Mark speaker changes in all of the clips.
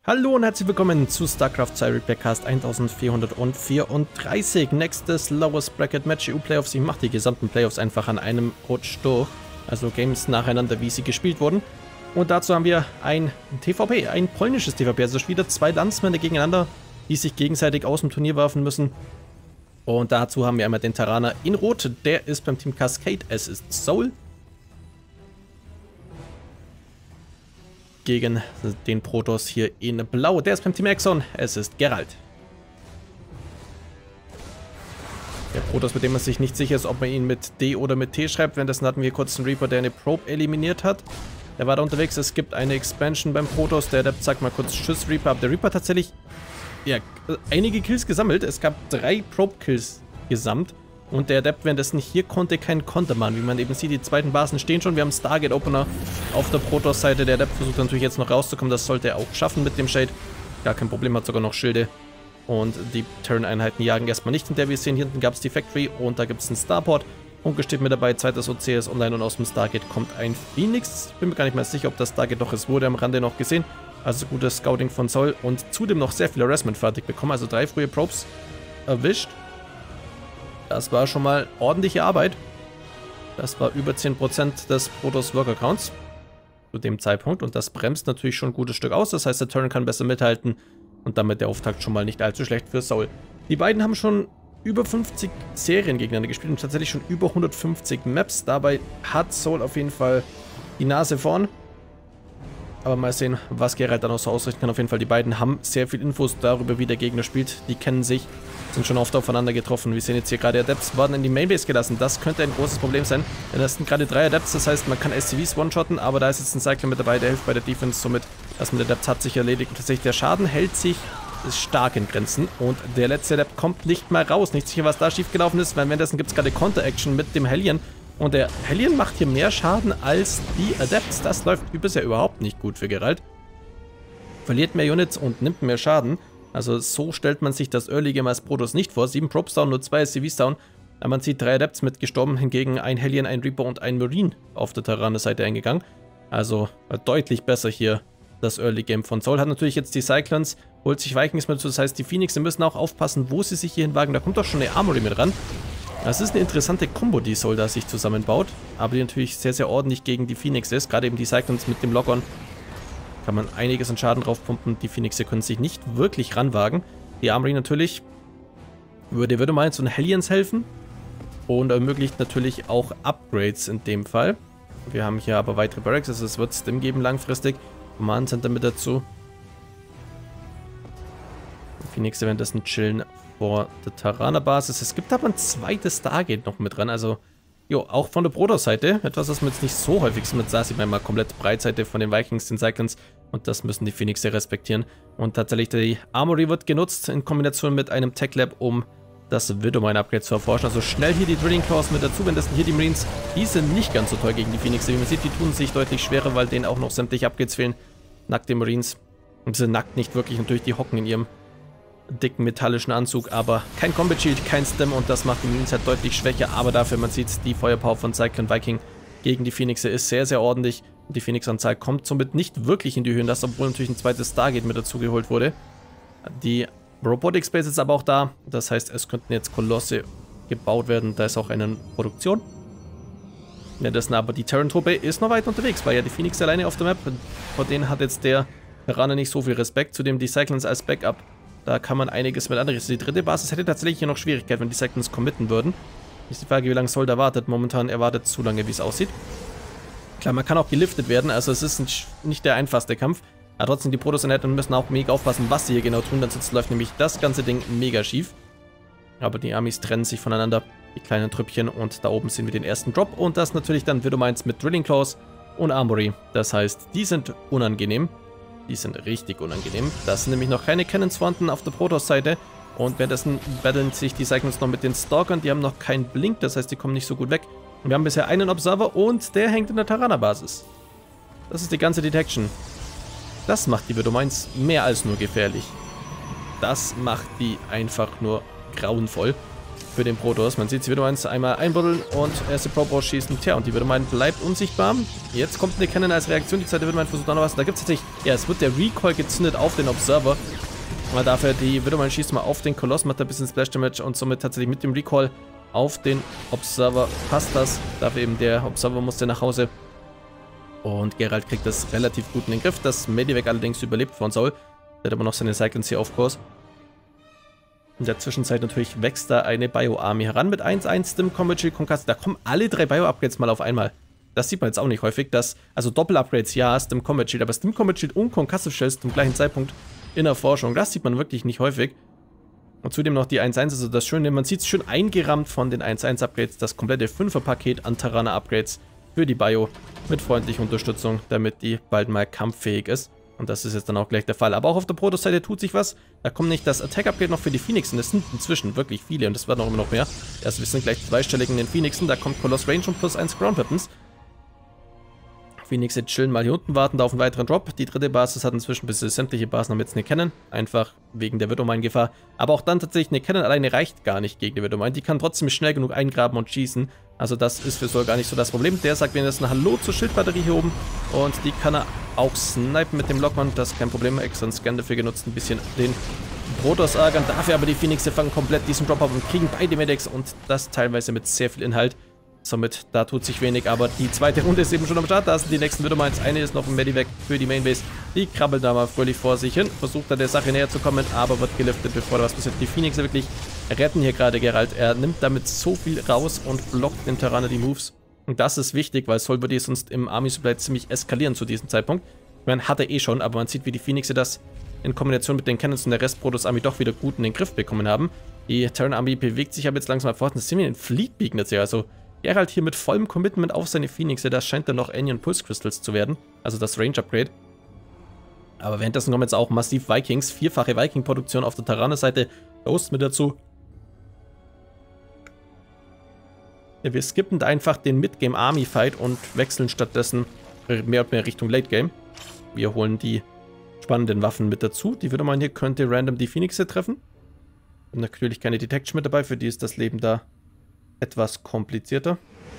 Speaker 1: Hallo und herzlich willkommen zu StarCraft 2 Replaycast 1434. Nächstes Lowest Bracket Match EU Playoffs. Ich mache die gesamten Playoffs einfach an einem Rutsch durch. Also Games nacheinander, wie sie gespielt wurden. Und dazu haben wir ein TVP, ein polnisches TVP. Also wieder zwei Landsmänner gegeneinander, die sich gegenseitig aus dem Turnier werfen müssen. Und dazu haben wir einmal den Terraner in Rot. Der ist beim Team Cascade. Es ist Soul. Gegen den Protoss hier in Blau. Der ist beim Team Exxon. Es ist Geralt. Der Protoss, mit dem man sich nicht sicher ist, ob man ihn mit D oder mit T schreibt. Währenddessen hatten wir kurz einen Reaper, der eine Probe eliminiert hat. Der war da unterwegs. Es gibt eine Expansion beim Protoss. Der Adept sagt mal kurz Tschüss Reaper. Aber der Reaper tatsächlich ja, einige Kills gesammelt. Es gab 3 Probe-Kills gesamt. Und der Adept währenddessen hier konnte keinen Konter machen. Wie man eben sieht, die zweiten Basen stehen schon. Wir haben Stargate Opener auf der Protoss-Seite. Der Adept versucht natürlich jetzt noch rauszukommen. Das sollte er auch schaffen mit dem Shade. Gar kein Problem, hat sogar noch Schilde. Und die Turn-Einheiten jagen erstmal nicht hinterher. Wir sehen, hier hinten gab es die Factory und da gibt es einen Starport. Funke steht mit dabei, zweites OC ist online und aus dem Stargate kommt ein Phoenix. Ich bin mir gar nicht mehr sicher, ob das Stargate doch ist. Wurde am Rande noch gesehen. Also gutes Scouting von Soul und zudem noch sehr viel Harassment fertig bekommen. Also 3 frühe Probes erwischt. Das war schon mal ordentliche Arbeit. Das war über 10% des Protoss Worker Counts zu dem Zeitpunkt. Und das bremst natürlich schon ein gutes Stück aus. Das heißt, der Turn kann besser mithalten. Und damit der Auftakt schon mal nicht allzu schlecht für Soul. Die beiden haben schon über 50 Serien gegeneinander gespielt und tatsächlich schon über 150 Maps. Dabei hat Soul auf jeden Fall die Nase vorn. Aber mal sehen, was Geralt dann auch so ausrichten kann. Auf jeden Fall, die beiden haben sehr viel Infos darüber, wie der Gegner spielt. Die kennen sich, sind schon oft aufeinander getroffen. Wir sehen jetzt hier gerade Adepts werden in die Mainbase gelassen. Das könnte ein großes Problem sein, denn das sind gerade 3 Adepts. Das heißt, man kann SCVs one-shotten, aber da ist jetzt ein Cycler mit dabei, der hilft bei der Defense. Somit, das mit Adepts hat sich erledigt. Und tatsächlich, der Schaden hält sich stark in Grenzen. Und der letzte Adept kommt nicht mal raus. Nicht sicher, was da schiefgelaufen ist, weil währenddessen gibt es gerade Counter-Action mit dem Hellion. Und der Hellion macht hier mehr Schaden als die Adepts. Das läuft bisher überhaupt nicht gut für Geralt. Verliert mehr Units und nimmt mehr Schaden. Also so stellt man sich das Early Game als Protoss nicht vor. 7 Probes down, nur 2 SCVs down. Aber man sieht 3 Adepts mit gestorben. Hingegen ein Hellion, ein Reaper und ein Marine auf der Terraner-Seite eingegangen. Also deutlich besser hier das Early Game von Soul. Hat natürlich jetzt die Cyclones, holt sich Vikings mit dazu. Das heißt, die Phoenix müssen auch aufpassen, wo sie sich hier hinwagen. Da kommt doch schon eine Armory mit ran. Das ist eine interessante Kombo, die Soul da sich zusammenbaut, aber die natürlich sehr, sehr ordentlich gegen die Phoenix ist. Gerade eben die Cyclones mit dem Lock-On kann man einiges an Schaden draufpumpen. Die Phoenix können sich nicht wirklich ranwagen. Die Armory natürlich würde mal zu den Hellions helfen und ermöglicht natürlich auch Upgrades in dem Fall. Wir haben hier aber weitere Barracks, also es wird Stim geben langfristig. Command Center mit dazu. Die Phoenix währenddessen chillen vor der Terraner-Basis. Es gibt aber ein zweites Stargate noch mit dran, also jo, auch von der Protoss-Seite. Etwas, was man jetzt nicht so häufig mit sah, sieht man mal komplett Breitseite von den Vikings, den Cyclones, und das müssen die Phoenix respektieren. Und tatsächlich die Armory wird genutzt in Kombination mit einem Tech Lab, um das Widowmine-Upgrade zu erforschen. Also schnell hier die Drilling Claws mit dazu, wenn das hier die Marines, die sind nicht ganz so toll gegen die Phoenix. Wie man sieht, die tun sich deutlich schwerer, weil denen auch noch sämtliche Upgrades fehlen. Nackte Marines. Und diese nackt nicht wirklich, natürlich, die hocken in ihrem dicken metallischen Anzug, aber kein Combat Shield, kein Stem und das macht die Marines halt deutlich schwächer, aber dafür, man sieht, die Feuerpower von Cyclone Viking gegen die Phoenix ist sehr, sehr ordentlich und die Phoenix-Anzahl kommt somit nicht wirklich in die Höhen, das obwohl natürlich ein zweites Stargate mit dazu geholt wurde. Die Robotic Space ist aber auch da, das heißt, es könnten jetzt Kolosse gebaut werden, da ist auch eine Produktion. Währenddessen aber die Terran-Truppe ist noch weit unterwegs, weil ja die Phoenix alleine auf der Map, vor denen hat jetzt der Terraner nicht so viel Respekt, zudem die Cyclones als Backup. Da kann man einiges mit anrichten. Die dritte Basis hätte tatsächlich hier noch Schwierigkeit, wenn die Cyclones committen würden. Ist die Frage, wie lange Soul da wartet. Momentan erwartet zu lange, wie es aussieht. Klar, man kann auch geliftet werden, also es ist nicht der einfachste Kampf. Aber trotzdem, die Protoss-Einheiten müssen auch mega aufpassen, was sie hier genau tun, denn sonst läuft nämlich das ganze Ding mega schief. Aber die Armys trennen sich voneinander, die kleinen Trüppchen, und da oben sehen wir den ersten Drop. Und das natürlich dann Widowmines mit Drilling Claws und Armory. Das heißt, die sind unangenehm. Die sind richtig unangenehm. Das sind nämlich noch keine Cannons vorhanden auf der Protoss-Seite. Und währenddessen battlen sich die Cyclones noch mit den Stalkern. Die haben noch keinen Blink, das heißt, die kommen nicht so gut weg. Und wir haben bisher einen Observer und der hängt in der Terraner-Basis. Das ist die ganze Detection. Das macht die Widowmines mehr als nur gefährlich. Das macht die einfach nur grauenvoll. für den Protoss. Man sieht sie wieder einmal einbuddeln und erste Probe rausschießen. Tja, und die Widowmine bleibt unsichtbar. Jetzt kommt eine Cannon als Reaktion. Die zweite Widowmine versucht auch noch was. Da gibt es tatsächlich, ja, es wird der Recoil gezündet auf den Observer. Mal dafür, die Widowmine schießt mal auf den Koloss, macht ein bisschen Splash Damage und somit tatsächlich mit dem Recoil auf den Observer passt das. Dafür eben der Observer musste nach Hause. Und Geralt kriegt das relativ gut in den Griff. Das Medivac allerdings überlebt von Soul. Der hat aber noch seine Cyclins hier auf Kurs. In der Zwischenzeit natürlich wächst da eine Bio-Army heran mit 1-1 Stim Combat Shield Concussive. Da kommen alle 3 Bio-Upgrades mal auf einmal. Das sieht man jetzt auch nicht häufig. Also Doppel-Upgrades, ja, Stim Combat Shield, aber Stim Combat Shield und Concussive Shells zum gleichen Zeitpunkt in der Forschung. Das sieht man wirklich nicht häufig. Und zudem noch die 1-1, also das Schöne, man sieht es schön eingerammt von den 1-1-Upgrades, das komplette 5er-Paket an Terraner-Upgrades für die Bio mit freundlicher Unterstützung, damit die bald mal kampffähig ist. Und das ist jetzt dann auch gleich der Fall. Aber auch auf der Protoss-Seite tut sich was. Da kommt nicht das Attack-Upgrade noch für die Phoenixen. Das sind inzwischen wirklich viele und das werden auch immer noch mehr. Also wir sind gleich zweistellig in den Phoenixen. Da kommt Koloss Range und plus 1 Ground Weapons. Phoenix chillen mal hier unten, warten da auf einen weiteren Drop. Die dritte Basis hat inzwischen bis sämtliche Basen haben jetzt eine Cannon. Einfach wegen der Widowmine-Gefahr. Aber auch dann tatsächlich eine Cannon alleine reicht gar nicht gegen die Widowmine. Die kann trotzdem schnell genug eingraben und schießen. Also das ist für Sol gar nicht so das Problem. Der sagt währenddessen Hallo zur Schildbatterie hier oben. Und die kann er auch snipen mit dem Lockman. Das ist kein Problem. Extra einen Scan dafür genutzt, ein bisschen den Protoss ärgern. Dafür aber die Phoenix fangen komplett diesen Drop ab und kriegen beide Medics. Und das teilweise mit sehr viel Inhalt. Somit, da tut sich wenig, aber die zweite Runde ist eben schon am Start. Da sind die nächsten Widowmines. Eine ist noch ein Medivac für die Mainbase. Die krabbelt da mal fröhlich vor sich hin. Versucht da der Sache näher zu kommen, aber wird geliftet, bevor da was passiert. Die Phoenix wirklich retten hier gerade Geralt. Er nimmt damit so viel raus und blockt dem Terraner die Moves. Und das ist wichtig, weil Sol würde sonst im Army Supply ziemlich eskalieren zu diesem Zeitpunkt. Ich meine, hat er eh schon, aber man sieht, wie die Phoenix das in Kombination mit den Cannons und der Rest Protoss Army doch wieder gut in den Griff bekommen haben. Die Terran Army bewegt sich aber jetzt langsam fort. Das ist ziemlich ein Fleetbeacon jetzt ja, also Geralt hier mit vollem Commitment auf seine Phoenix, das scheint dann noch Anion Pulse Crystals zu werden, also das Range Upgrade. Aber währenddessen kommen jetzt auch massiv Vikings, 4-fache Viking-Produktion auf der Terraner-Seite, Ghost mit dazu. Ja, wir skippen da einfach den Mid-Game-Army-Fight und wechseln stattdessen mehr und mehr Richtung Late-Game. Wir holen die spannenden Waffen mit dazu. Die Widowmine hier könnte random die Phoenixe treffen. Und natürlich keine Detection mit dabei, für die ist das Leben da etwas komplizierter.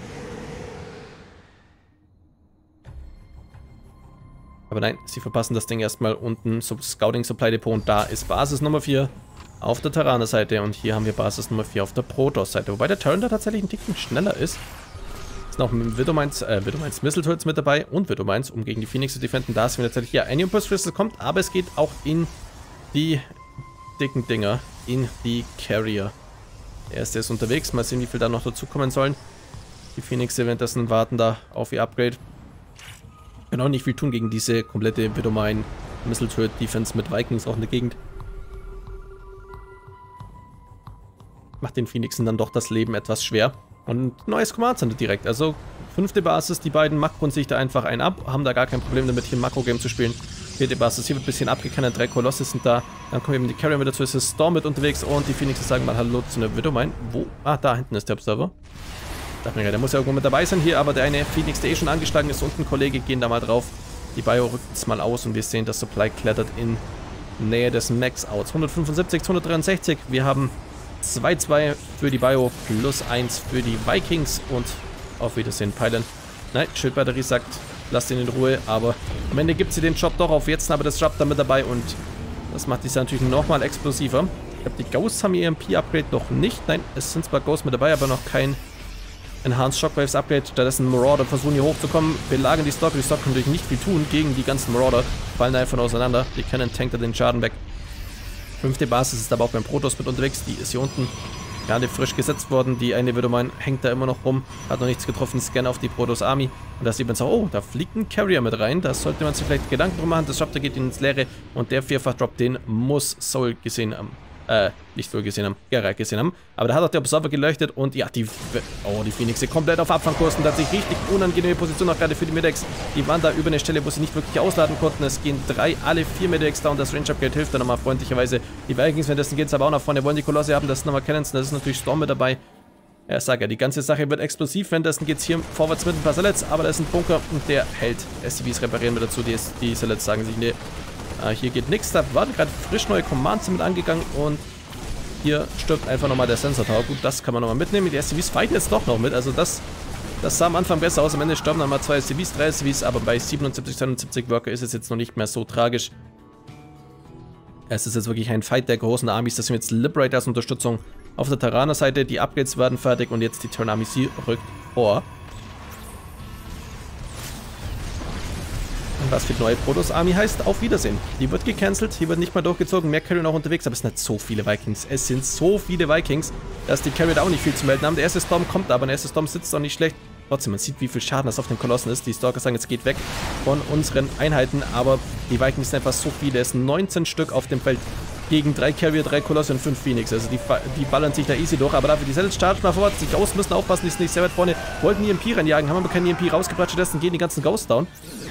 Speaker 1: Aber nein, sie verpassen das Ding erstmal unten. Scouting Supply Depot und da ist Basis Nummer 4 auf der Terraner-Seite und hier haben wir Basis Nummer 4 auf der Protoss-Seite. Wobei der Terran da tatsächlich ein Ticken schneller ist. Ist noch mit Widowmines Missile Turrets mit dabei und Widowmines, um gegen die Phoenix zu defenden. Da ist mir tatsächlich hier Anion Pulse Crystal kommt, aber es geht auch in die dicken Dinger, in die Carrier. Der erste ist unterwegs, mal sehen, wie viel da noch dazukommen sollen. Die Phoenix währenddessen warten da auf ihr Upgrade. Können auch nicht viel tun gegen diese komplette Widowmine Missile Turret Defense mit Vikings auch in der Gegend. Macht den Phoenixen dann doch das Leben etwas schwer. Und neues Command Center direkt. Also 5. Basis, die beiden makron sich da einfach einen ab, haben da gar kein Problem damit, hier ein Makro-Game zu spielen. 4. Basis, hier wird ein bisschen abgekennert, 3 Kolossi sind da. Dann kommen eben die Carrier mit dazu, es ist Storm mit unterwegs und die Phoenixes sagen mal Hallo zu einer Widowmine. Wo? Ah, da hinten ist der Observer. Dachte mir, der muss ja irgendwo mit dabei sein hier, aber der eine Phoenix, der eh schon angeschlagen ist und ein Kollege gehen da mal drauf. Die Bio rückt es mal aus und wir sehen, das Supply klettert in Nähe des Max-Outs. 175 zu 163. Wir haben 2-2 für die Bio, plus 1 für die Vikings und auf Wiedersehen, Pylon. Nein, Schildbatterie sagt, lasst ihn in Ruhe, aber am Ende gibt sie den Job doch auf jetzt, aber das Job dann mit dabei und das macht die Sache natürlich nochmal explosiver. Ich glaube, die Ghosts haben ihr EMP-Upgrade noch nicht. Nein, es sind zwar Ghosts mit dabei, aber noch kein Enhanced Shockwaves Upgrade. Stattdessen Marauder versuchen hier hochzukommen, belagen die Stalker. Die Stalker können natürlich nicht viel tun gegen die ganzen Marauder, fallen einfach auseinander. Die Cannon tankt da den Schaden weg. 5. Basis ist aber auch beim Protoss mit unterwegs, die ist hier unten gerade frisch gesetzt worden. Die eine Widowmine hängt da immer noch rum, hat noch nichts getroffen, Scan auf die Protoss Army. Und da sieht man so, oh, da fliegt ein Carrier mit rein, da sollte man sich vielleicht Gedanken drum machen. Das Disruptor geht ins Leere und der 4-fach-Drop, den muss Soul gesehen haben. Nicht Soul gesehen haben, Geralt gesehen haben. Aber da hat auch der Observer geleuchtet und ja, die Phoenixe komplett auf Abfangkurs und tatsächlich richtig unangenehme Position, auch gerade für die Medics. Die waren da über eine Stelle, wo sie nicht wirklich ausladen konnten. Es gehen alle 4 Medics da und das Range-Upgrade hilft dann nochmal freundlicherweise. Die Vikings, währenddessen geht es aber auch nach vorne, wollen die Kolosse haben, das ist nochmal Cannons, das ist natürlich Storm mit dabei. Ja, ich sag ja, die ganze Sache wird explosiv, währenddessen geht es hier vorwärts mit ein paar Sallets, aber da ist ein Bunker und der hält. SCVs reparieren wir dazu, die Sallets sagen sich, nee, hier geht nichts, da waren gerade frisch neue Commands mit angegangen und hier stirbt einfach nochmal der Sensor Tower. Gut, das kann man nochmal mitnehmen. Die SCVs fighten jetzt doch noch mit. Also das sah am Anfang besser aus. Am Ende sterben nochmal 2 SCVs, 3 SCVs. Aber bei 77, 72 Worker ist es jetzt noch nicht mehr so tragisch. Es ist jetzt wirklich ein Fight der großen Armies. Das sind jetzt Liberators Unterstützung auf der Terraner-Seite. Die Upgrades werden fertig und jetzt die Terran Army, sie rückt vor. Und was für die neue Protoss Army heißt, auf Wiedersehen. Die wird gecancelt, hier wird nicht mal durchgezogen, mehr Carrier noch unterwegs, aber es sind nicht so viele Vikings. Es sind so viele Vikings, dass die Carrier da auch nicht viel zu melden haben. Der erste Storm kommt aber, der erste Storm sitzt auch nicht schlecht. Trotzdem, man sieht, wie viel Schaden das auf den Kolossen ist. Die Stalker sagen, jetzt geht weg von unseren Einheiten, aber die Vikings sind einfach so viele. Es sind 19 Stück auf dem Feld gegen 3 Carrier, 3 Kolosse und 5 Phoenix. Also die ballern sich da easy durch, aber dafür die Cells charge mal vorwärts. Die Ghosts müssen aufpassen, die sind nicht sehr weit vorne. Wollten die EMP reinjagen, haben aber keinen EMP rausgebracht, stattdessen gehen die ganzen Ghosts down.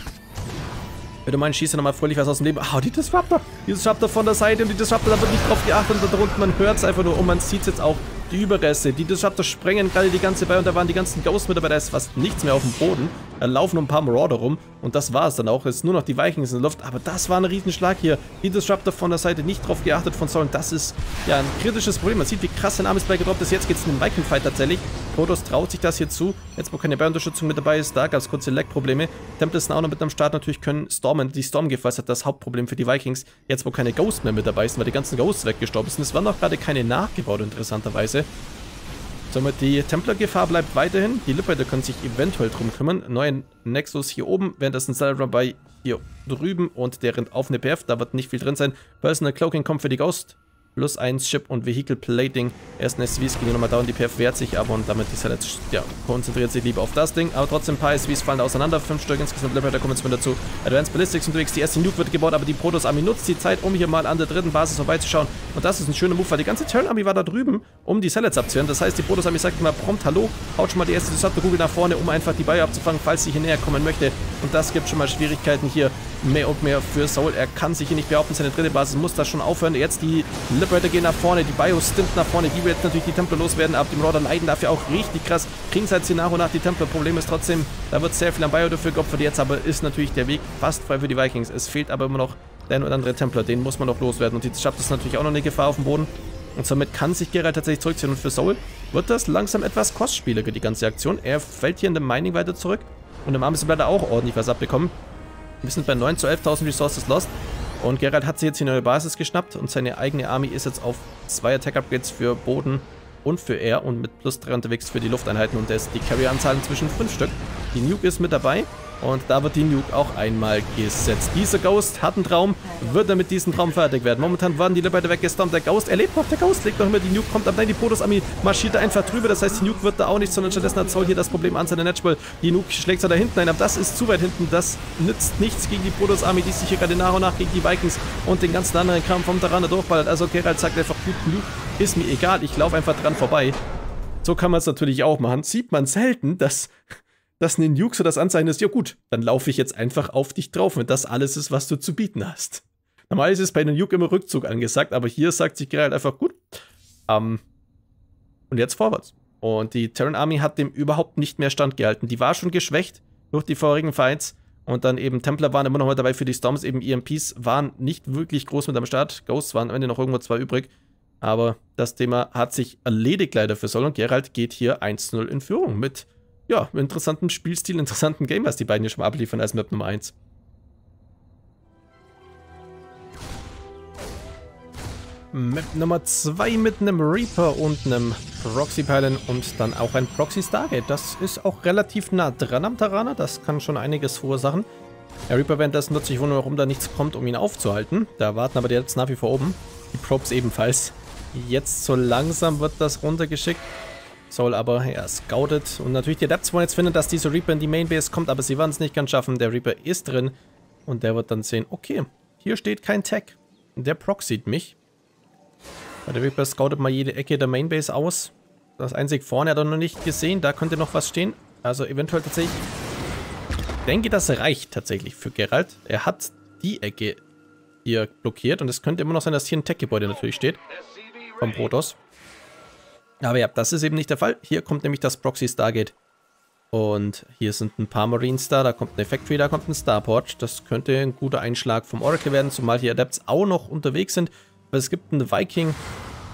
Speaker 1: Wenn du meinst, schießt nochmal fröhlich was aus dem Leben. Ah, die Disruptor. Die Disruptor von der Seite und die Disruptor, da wird nicht drauf geachtet und da drunten, man hört es einfach nur und man sieht es jetzt auch. Die Überreste. Die Disruptor sprengen gerade die ganze bei und da waren die ganzen Ghosts mit dabei. Da ist fast nichts mehr auf dem Boden. Da laufen nur ein paar Marauder rum und das war es dann auch. Es ist nur noch die Vikings in der Luft. Aber das war ein Riesenschlag hier. Die Disruptor von der Seite nicht drauf geachtet von Soul. Das ist ja ein kritisches Problem. Man sieht, wie krass sein Arm ist bei gedroppt ist. Jetzt geht es in den Viking-Fight tatsächlich. Protoss traut sich das hier zu. Jetzt, wo keine Bär-Unterstützung mit dabei ist, da gab es kurze Lag-Probleme. Tempest auch noch mit am Start. Natürlich können Stormen, die Stormgefahr hat das Hauptproblem für die Vikings. Jetzt, wo keine Ghosts mehr mit dabei sind, weil die ganzen Ghosts weggestorben sind. Es waren noch gerade keine nachgebaut, interessanterweise. Somit die Templar-Gefahr bleibt weiterhin. Die Liberator können sich eventuell drum kümmern. Neuen Nexus hier oben, währenddessen Celebra bei hier drüben und der rennt auf eine PF. Da wird nicht viel drin sein. Personal Cloaking kommt für die Ghost. Plus 1 Chip und Vehicle Plating. Ersten SCVs gehen nochmal down. Die PF wehrt sich aber und damit ist er jetzt, ja, konzentriert sich lieber auf das Ding. Aber trotzdem, ein paar SCVs fallen auseinander. 5 Stück insgesamt. Liberator kommen jetzt mit dazu. Advanced Ballistics unterwegs. Die erste Nuke wird gebaut, aber die Protoss Army nutzt die Zeit, um hier mal an der dritten Basis vorbeizuschauen. Und das ist ein schöner Move, weil die ganze Terran Army war da drüben, um die Sellets abzuwehren. Das heißt, die Protoss Army sagt immer prompt Hallo, haut schon mal die erste Disruptor-Kugel nach vorne, um einfach die Bio abzufangen, falls sie hier näher kommen möchte. Und das gibt schon mal Schwierigkeiten hier. Mehr und mehr für Soul. Er kann sich hier nicht behaupten, seine dritte Basis muss das schon aufhören. Jetzt die Liberator gehen nach vorne, die Bios stimmt nach vorne, die will jetzt natürlich die Templar loswerden, aber die Marauder leiden dafür auch richtig krass. Kriegen halt sie nach und nach die Templar. Problem ist trotzdem, da wird sehr viel am Bio dafür geopfert. Jetzt aber ist natürlich der Weg fast frei für die Vikings. Es fehlt aber immer noch der ein oder andere Templar, den muss man noch loswerden. Und die schafft es natürlich auch noch eine Gefahr auf dem Boden. Und somit kann sich Geralt tatsächlich zurückziehen. Und für Soul wird das langsam etwas kostspieliger, die ganze Aktion. Er fällt hier in dem Mining weiter zurück. Und im Armisen bleibt er auch ordentlich was abbekommen. Wir sind bei 9 zu 11.000 Resources lost. Und Geralt hat sich jetzt die neue Basis geschnappt. Und seine eigene Army ist jetzt auf 2 Attack-Upgrades für Boden und für Air. Und mit plus 3 unterwegs für die Lufteinheiten. Und da ist die Carrier-Anzahl inzwischen 5 Stück. Die Nuke ist mit dabei. Und da wird die Nuke auch einmal gesetzt. Dieser Ghost hat einen Traum, wird er mit diesem Traum fertig werden. Momentan werden die Liberator weggestormt. Der Ghost, er lebt noch, der Ghost legt noch immer, die Nuke kommt, aber nein, die Protoss Army marschiert da einfach drüber. Das heißt, die Nuke wird da auch nicht, sondern stattdessen hat Soul hier das Problem an seiner Netchball. Die Nuke schlägt da hinten ein, aber das ist zu weit hinten. Das nützt nichts gegen die Protoss Army, die sich hier gerade nach und nach gegen die Vikings und den ganzen anderen Kram vom Terraner durchballert. Also Geralt sagt einfach, gut, Nuke ist mir egal, ich laufe einfach dran vorbei. So kann man es natürlich auch machen. Sieht man selten, dass eine Nuke so das Anzeichen ist, ja gut, dann laufe ich jetzt einfach auf dich drauf, wenn das alles ist, was du zu bieten hast. Normalerweise ist bei einer Nuke immer Rückzug angesagt, aber hier sagt sich Geralt einfach, gut, und jetzt vorwärts. Und die Terran Army hat dem überhaupt nicht mehr standgehalten. Die war schon geschwächt durch die vorigen Fights und dann eben Templar waren immer noch mal dabei für die Storms, eben EMPs waren nicht wirklich groß mit am Start. Ghosts waren am Ende noch irgendwo 2 übrig. Aber das Thema hat sich erledigt leider für Soul und Geralt geht hier 1-0 in Führung mit, ja, interessanten Spielstil, interessanten Game, was die beiden hier schon mal abliefern als Map Nummer 1. Map Nummer 2 mit einem Reaper und einem Proxy Pylon und dann auch ein Proxy Stargate. Das ist auch relativ nah dran am Terraner, das kann schon einiges verursachen. Der Reaper währenddessen nutzt sich wundern, warum da nichts kommt, um ihn aufzuhalten. Da warten aber die jetzt nach wie vor oben. Die Probes ebenfalls. Jetzt so langsam wird das runtergeschickt. Soul aber, ja, scoutet. Und natürlich die Adepts wollen jetzt finden, dass dieser Reaper in die Mainbase kommt, aber sie werden es nicht ganz schaffen. Der Reaper ist drin und der wird dann sehen, okay, hier steht kein Tag. Der proxied mich. Der Reaper scoutet mal jede Ecke der Mainbase aus. Das einzig vorne hat er noch nicht gesehen, da könnte noch was stehen. Also eventuell tatsächlich, ich denke, das reicht tatsächlich für Geralt. Er hat die Ecke hier blockiert und es könnte immer noch sein, dass hier ein Tech-Gebäude natürlich steht. Vom Protoss. Aber ja, das ist eben nicht der Fall. Hier kommt nämlich das Proxy Stargate. Und hier sind ein paar Marines da, da kommt eine Factory, da kommt ein Starport. Das könnte ein guter Einschlag vom Oracle werden, zumal hier Adepts auch noch unterwegs sind. Aber es gibt einen Viking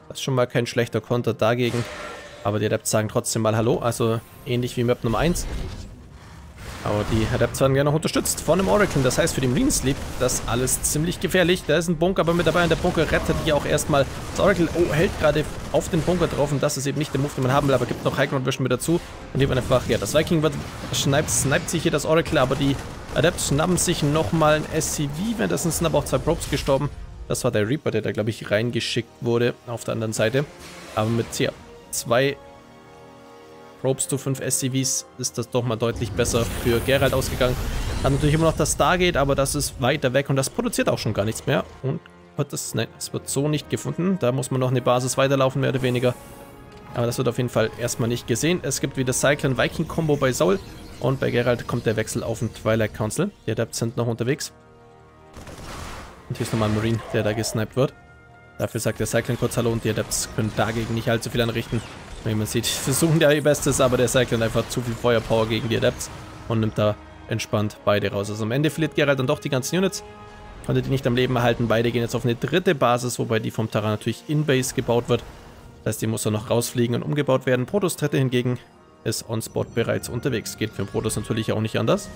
Speaker 1: Das ist schon mal kein schlechter Konter dagegen. Aber die Adepts sagen trotzdem mal Hallo, also ähnlich wie Map Nummer 1. Aber die Adepts werden gerne noch unterstützt von dem Oracle. Das heißt, für die Marines liegt das alles ziemlich gefährlich. Da ist ein Bunker aber mit dabei und der Bunker rettet hier auch erstmal das Oracle. Oh, hält gerade auf den Bunker drauf und das ist eben nicht der Move, den man haben will, aber gibt noch High Ground Vision mit dazu. Und eben einfach, ja, das Viking wird, sniped sich hier das Oracle, aber die Adepts schnappen sich nochmal ein SCV. Währenddessen sind aber auch 2 Probes gestorben. Das war der Reaper, der da, glaube ich, reingeschickt wurde auf der anderen Seite. Aber mit 2 Probes zu 5 SCVs ist das doch mal deutlich besser für Geralt ausgegangen. Hat natürlich immer noch das Stargate, aber das ist weiter weg und das produziert auch schon gar nichts mehr. Und nein, es wird so nicht gefunden. Da muss man noch eine Basis weiterlaufen, mehr oder weniger. Aber das wird auf jeden Fall erstmal nicht gesehen. Es gibt wieder Cyclone Viking Combo bei Soul und bei Geralt kommt der Wechsel auf den Twilight Council. Die Adepts sind noch unterwegs. Und hier ist nochmal ein Marine, der da gesniped wird. Dafür sagt der Cyclone kurz Hallo und die Adepts können dagegen nicht allzu viel anrichten. Wie man sieht, versuchen ja ihr Bestes, aber der Cyclone einfach zu viel Feuerpower gegen die Adepts und nimmt da entspannt beide raus. Also am Ende verliert Geralt dann doch die ganzen Units, konnte die nicht am Leben erhalten. Beide gehen jetzt auf eine 3. Basis, wobei die vom Terran natürlich in-Base gebaut wird. Das heißt, die muss dann noch rausfliegen und umgebaut werden. Protoss 3. hingegen ist on-spot bereits unterwegs. Geht für den Protoss natürlich auch nicht anders.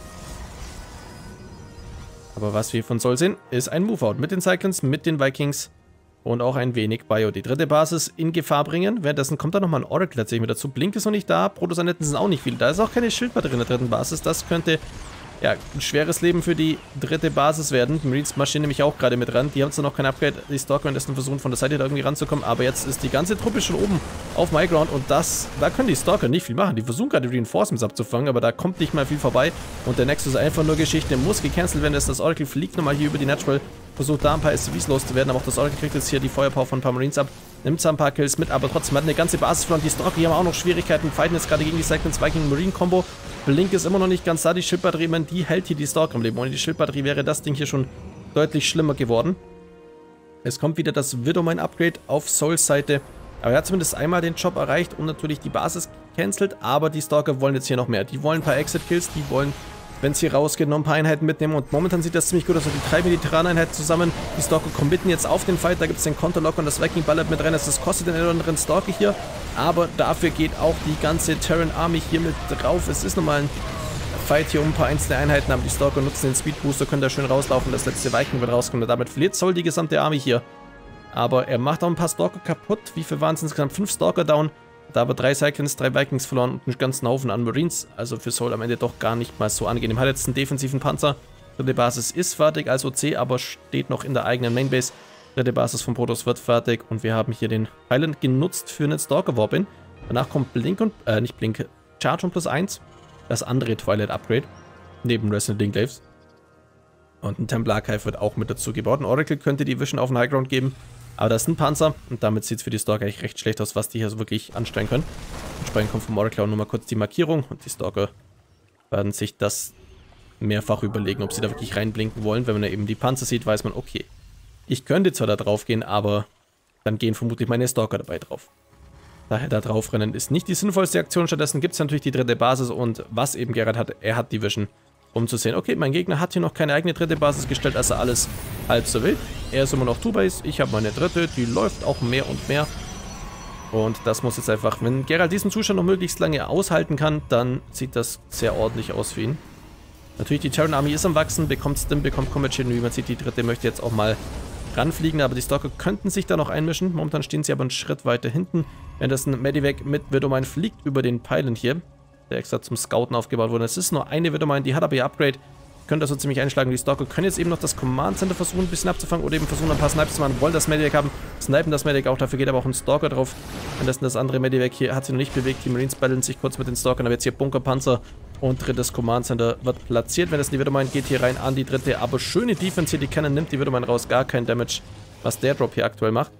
Speaker 1: Aber was wir von Soul sehen, ist ein Move-Out mit den Cyclones, mit den Vikings. Und auch ein wenig Bio, die 3. Basis in Gefahr bringen. Währenddessen kommt da nochmal ein Oracle tatsächlich mit dazu. Blink ist noch nicht da, Protoss-Einheiten sind auch nicht viele. Da ist auch keine Schildbatterie in der 3. Basis. Das könnte ja ein schweres Leben für die 3. Basis werden. Die Marines marschieren nämlich auch gerade mit ran. Die haben zwar noch kein Upgrade. Die Stalker werden erst versuchen, von der Seite da irgendwie ranzukommen. Aber jetzt ist die ganze Truppe schon oben auf My Ground. Und da können die Stalker nicht viel machen. Die versuchen gerade Reinforcements abzufangen, aber da kommt nicht mal viel vorbei. Und der Nexus ist einfach nur Geschichte. Muss gecancelt werden. Das Oracle fliegt nochmal hier über die Natural. Versucht da ein paar SCVs loszuwerden, aber auch das Oracle kriegt jetzt hier die Feuerpower von ein paar Marines ab. Nimmt zwar ein paar Kills mit, aber trotzdem hat eine ganze Basis verloren. Die Stalker hier haben auch noch Schwierigkeiten. Fighten jetzt gerade gegen die Cyclones Viking Marine Combo. Blink ist immer noch nicht ganz da. Die Schildbatterie, die hält hier die Stalker am Leben. Ohne die Schildbatterie wäre das Ding hier schon deutlich schlimmer geworden. Es kommt wieder das Widowmine Upgrade auf Souls Seite. Aber er hat zumindest einmal den Job erreicht und natürlich die Basis gecancelt. Aber die Stalker wollen jetzt hier noch mehr. Die wollen ein paar Exit-Kills, die wollen, wenn es hier rausgeht, noch ein paar Einheiten mitnehmen. Und momentan sieht das ziemlich gut aus. Die 3 Mediterraneinheiten zusammen. Die Stalker committen jetzt auf den Fight. Da gibt es den Counterlock und das Viking ballert mit rein. Das kostet den anderen Stalker hier. Aber dafür geht auch die ganze Terran Army hier mit drauf. Es ist nochmal ein Fight hier um ein paar einzelne Einheiten. Aber die Stalker nutzen den Speed Booster, können da schön rauslaufen. Das letzte Viking wird rauskommen. Und damit verliert Soul die gesamte Army hier. Aber er macht auch ein paar Stalker kaputt. Wie viel waren es insgesamt? 5 Stalker down. Da aber 3 Cyclones, 3 Vikings verloren und einen ganzen Haufen an Marines. Also für Soul am Ende doch gar nicht mal so angenehm. Hat jetzt einen defensiven Panzer. Dritte Basis ist fertig als OC, aber steht noch in der eigenen Mainbase. Dritte Basis von Protoss wird fertig. Und wir haben hier den Highland genutzt für einen Stalker Warpin. Danach kommt Blink und, nicht Blink, Charge und +1. Das andere Twilight Upgrade. Neben Resident Enclaves. Und ein Templar Archive wird auch mit dazu gebaut. Ein Oracle könnte die Vision auf den Highground geben. Aber das ist ein Panzer und damit sieht es für die Stalker eigentlich recht schlecht aus, was die hier so wirklich anstellen können. Entsprechend kommt vom Oracle auch nur mal kurz die Markierung und die Stalker werden sich das mehrfach überlegen, ob sie da wirklich reinblinken wollen. Wenn man da eben die Panzer sieht, weiß man, okay, ich könnte zwar da drauf gehen, aber dann gehen vermutlich meine Stalker dabei drauf. Daher da drauf rennen ist nicht die sinnvollste Aktion. Stattdessen gibt es natürlich die 3. Basis und was eben Geralt hat, er hat die Vision, um zu sehen, okay, mein Gegner hat hier noch keine eigene 3. Basis gestellt, also alles halb so wild. Er ist immer noch 2-Base, ich habe meine 3., die läuft auch mehr und mehr. Und das muss jetzt einfach, wenn Geralt diesen Zustand noch möglichst lange aushalten kann, dann sieht das sehr ordentlich aus für ihn. Natürlich, die Terran Army ist am Wachsen, bekommt Stim, bekommt Combat Shield, wie man sieht, die 3. möchte jetzt auch mal ranfliegen, aber die Stalker könnten sich da noch einmischen. Momentan stehen sie aber einen Schritt weiter hinten. Wenn das ein Medivac mit Widowmine fliegt über den Pylon hier, der extra zum Scouten aufgebaut wurde. Es ist nur eine Widowmine, die hat aber ihr Upgrade. Könnte also ziemlich einschlagen. Die Stalker können jetzt eben noch das Command Center versuchen, ein bisschen abzufangen oder eben versuchen, ein paar Snipes zu machen. Wollen das Medivac haben, snipen das Medivac auch. Dafür geht aber auch ein Stalker drauf. Wenn das andere Medivac hier hat sich noch nicht bewegt. Die Marines battlen sich kurz mit den Stalkern. Aber jetzt hier Bunkerpanzer und 3. Command Center wird platziert. Wenn das in die Widowmine geht, hier rein an die 3. Aber schöne Defense hier. Die Cannon nimmt die Widowmine raus. Gar kein Damage, was der Drop hier aktuell macht.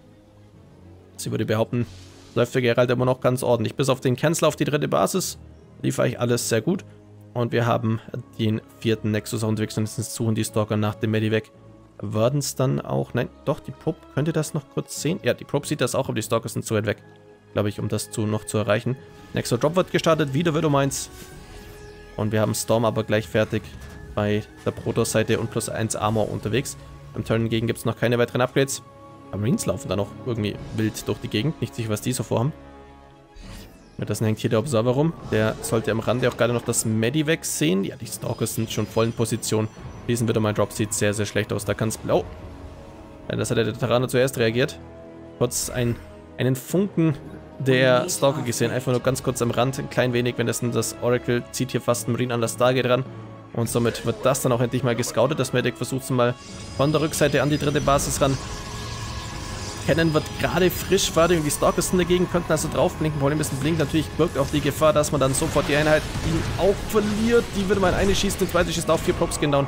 Speaker 1: Sie würde behaupten, läuft für Geralt immer noch ganz ordentlich. Bis auf den Cancel auf die 3. Basis lief eigentlich alles sehr gut. Und wir haben den 4. Nexus unterwegs und jetzt suchen die Stalker nach dem Medivac. Werden es dann auch... Nein, doch, die Probe könnte das noch kurz sehen. Ja, die Probe sieht das auch, aber die Stalker sind zu weit weg, glaube ich, um das noch zu erreichen. Nächster Drop wird gestartet, wieder Widowmines. Und wir haben Storm aber gleich fertig bei der Protoss-Seite und +1 Armor unterwegs. Beim Turn hingegen gibt es noch keine weiteren Upgrades. Marines laufen da noch irgendwie wild durch die Gegend. Nicht sicher, was die so vorhaben. Währenddessen hängt hier der Observer rum. Der sollte am Rande auch gerade noch das Medivac sehen. Ja, die Stalkers sind schon voll in Position. Diesen wieder mein Drop sieht sehr, sehr schlecht aus. Da kann es blau. Ja, das hat der Terraner zuerst reagiert. Kurz einen Funken der Stalker gesehen. Einfach nur ganz kurz am Rand, ein klein wenig. Währenddessen das Oracle zieht hier fast einen Marine an das Stargate ran. Und somit wird das dann auch endlich mal gescoutet. Das Medic versucht es mal von der Rückseite an die dritte Basis ran. Cannon wird gerade frisch fertig und die Stalkers in der Gegend könnten also draufblinken. Problem ist, ein Blink natürlich birgt auch die Gefahr, dass man dann sofort die Einheit ihn auch verliert. Die würde man eine schießt, die zweite schießt auf 4 Probes gehen down.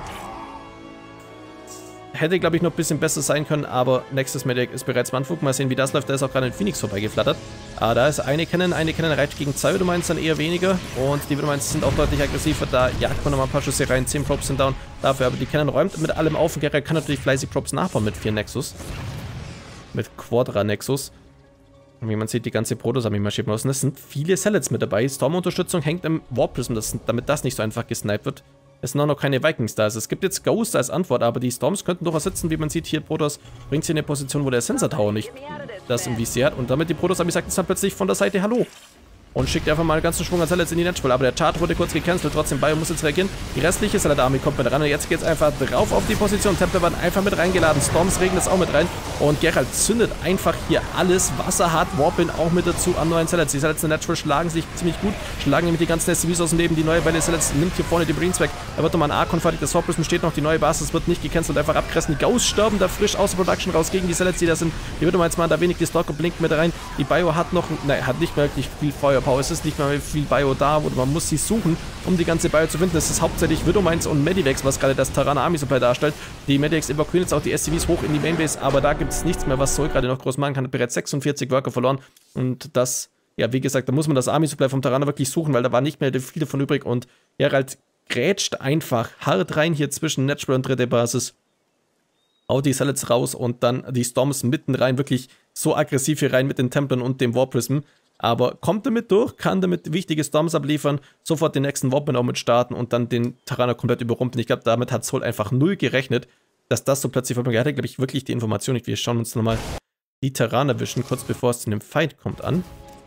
Speaker 1: Hätte, glaube ich, noch ein bisschen besser sein können, aber nächstes Medic ist bereits im Anflug. Mal sehen, wie das läuft. Da ist auch gerade ein Phoenix vorbeigeflattert. Da ist eine Cannon reicht gegen 2 Widomines dann eher weniger. Und die Widomines sind auch deutlich aggressiver. Da jagt man nochmal ein paar Schüsse rein. 10 Probes sind down. Dafür aber die Cannon räumt mit allem auf. Und Geralt kann natürlich fleißig Probes nachbauen mit 4 Nexus. Mit Quadra Nexus. Und wie man sieht, die ganze Protoss-Armee marschiert außen. Es sind viele Salads mit dabei. Storm-Unterstützung hängt im Warp Prism, damit das nicht so einfach gesniped wird. Es sind auch noch keine Vikings da. Also es gibt jetzt Ghost als Antwort, aber die Storms könnten durchaus sitzen. Wie man sieht, hier Protoss bringt sie in eine Position, wo der Sensor Tower nicht das im Visier hat. Und damit die Protoss-Armee sagt jetzt dann plötzlich von der Seite Hallo. Und schickt einfach mal einen ganzen Schwung an Salads in die Netspiel. Aber der Chart wurde kurz gecancelt. Trotzdem, Bio muss jetzt reagieren. Die restliche Salad-Armee kommt mit ran. Und jetzt geht es einfach drauf auf die Position. Templar werden einfach mit reingeladen. Storms regnet es auch mit rein. Und Geralt zündet einfach hier alles, was er hat. Warpin auch mit dazu an neuen Salads. Die Salads in der Netspiel schlagen sich ziemlich gut. Schlagen nämlich die ganzen SCVs aus dem Leben. Die neue Welle Salads nimmt hier vorne die Marines weg. Da wird nochmal ein Archon fertig. Das Warp Prism steht noch. Die neue Basis wird nicht gecancelt. Einfach abgerissen. Die Ghosts sterben da frisch aus der Production raus gegen die Salads, die da sind. Die wird mal jetzt mal da wenig die Stalker blinkt mit rein. Die Bio hat noch, nein, hat nicht mehr wirklich viel Feuerpower. Es ist nicht mehr viel Bio da, wo man muss sie suchen, um die ganze Bio zu finden. Es ist hauptsächlich Widomines und Medivacs, was gerade das Terraner Army Supply darstellt. Die Medivacs evakuieren jetzt auch die SCVs hoch in die Mainbase, aber da gibt es nichts mehr, was Sol gerade noch groß machen kann. Hat bereits 46 Worker verloren und das, ja, wie gesagt, da muss man das Army Supply vom Terraner wirklich suchen, weil da war nicht mehr viel davon übrig und Geralt grätscht einfach hart rein hier zwischen Natural und dritte Basis. Haut die Salads raus und dann die Storms mitten rein, wirklich so aggressiv hier rein mit den Templern und dem Warp Prism. Aber kommt damit durch, kann damit wichtige Storms abliefern, sofort den nächsten Warpman auch mit starten und dann den Terraner komplett überrumpeln. Ich glaube, damit hat Sol einfach null gerechnet, dass das so plötzlich vorbei. Er hatte, glaube ich, wirklich die Information nicht. Wir schauen uns nochmal die Terraner Vision, kurz bevor es zu einem Fight kommt, an.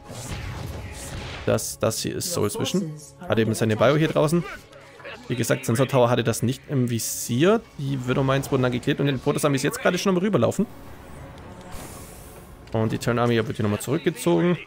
Speaker 1: Das hier ist Soul's Vision. Hat eben seine Bio hier draußen. Wie gesagt, Sensor Tower hatte das nicht im Visier. Die Widomines wurden dann geklebt und den Protoss Army ist jetzt gerade schon am Rüberlaufen. Und die Terran Army wird hier nochmal zurückgezogen.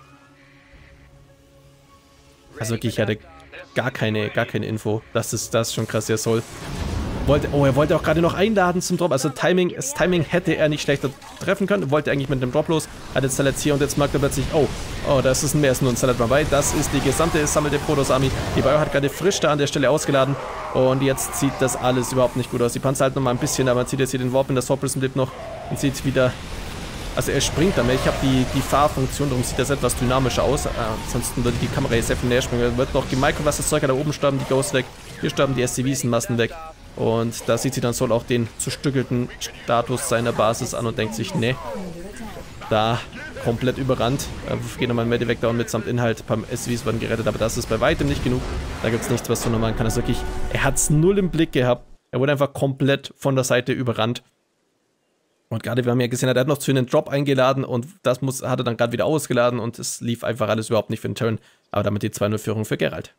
Speaker 1: Also wirklich, ich hatte gar keine Info. Das ist schon krass, der Sol. Er wollte auch gerade noch einladen zum Drop. Also das Timing hätte er nicht schlechter treffen können. Wollte eigentlich mit dem Drop los. Hat jetzt Salads hier und jetzt merkt er plötzlich, oh, das ist mehr als nur ein Salad dabei. Das ist die gesamte sammelte Protoss-Armee. Die Bio hat gerade frisch da an der Stelle ausgeladen. Und jetzt sieht das alles überhaupt nicht gut aus. Die Panzer halt noch mal ein bisschen, aber man sieht jetzt hier den Warp in das Warp Prism lebt noch. Und sieht wieder. Also er springt damit. Ich habe die Fahrfunktion, darum sieht das etwas dynamischer aus. Ansonsten würde die Kamera jetzt sehr viel näher springen. Wird noch gemicro, was das Zeug hat. Da oben sterben die Ghosts weg. Hier sterben die SCVs in Massen weg. Und da sieht sie dann Sol auch den zerstückelten Status seiner Basis an und denkt sich, ne, da komplett überrannt. Geht nochmal ein Medivac down mitsamt Inhalt. Ein paar SCVs werden gerettet, aber das ist bei weitem nicht genug. Da gibt es nichts, was Sol noch machen kann. Also wirklich, er hat es null im Blick gehabt. Er wurde einfach komplett von der Seite überrannt. Und gerade, wir haben ja gesehen, er hat noch zu einem Drop eingeladen und das hat er dann gerade wieder ausgeladen und es lief einfach alles überhaupt nicht für den Turn. Aber damit die 2-0-Führung für Geralt.